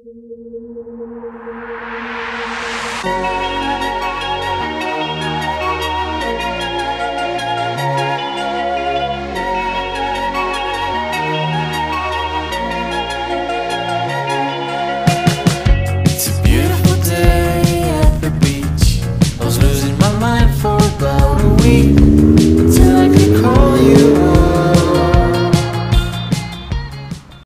It's a beautiful day at the beach. I was losing my mind for about a week.